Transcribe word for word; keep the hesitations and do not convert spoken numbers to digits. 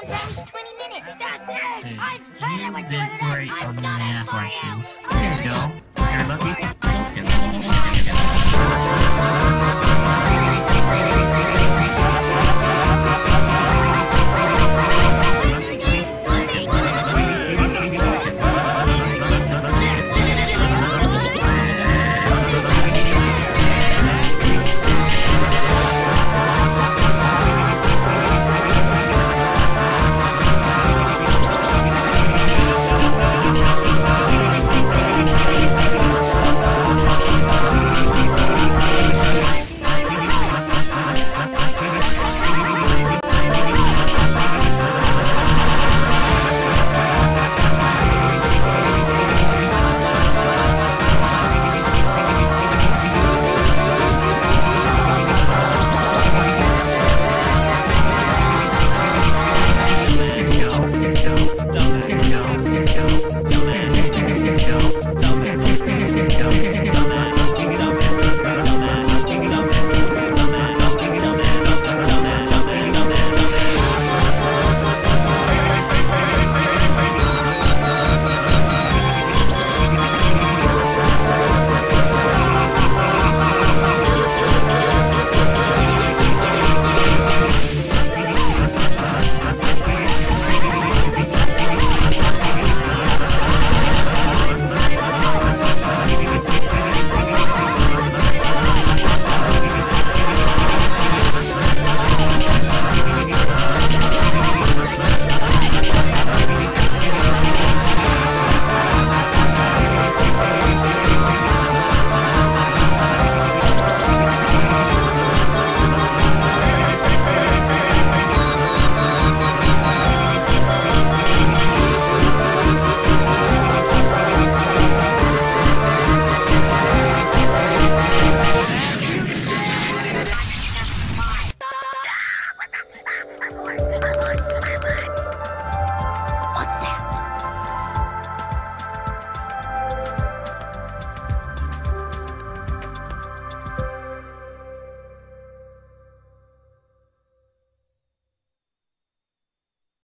on for at least twenty minutes. That's it. I've heard You it when you did wanted it. great I've on the done it math for lesson. you. There you go. You're lucky.